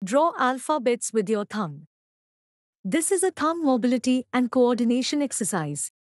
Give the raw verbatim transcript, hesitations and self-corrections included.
Draw alphabets with your thumb. This is a thumb mobility and coordination exercise.